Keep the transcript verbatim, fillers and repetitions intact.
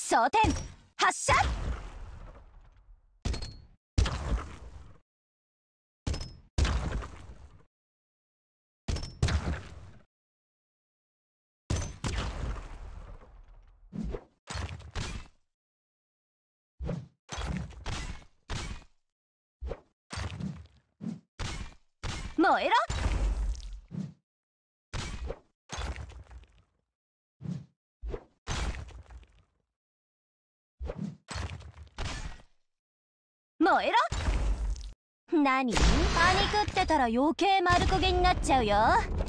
装填発射。燃えろ。燃えろ。何？パニクってたら余計丸焦げになっちゃうよ。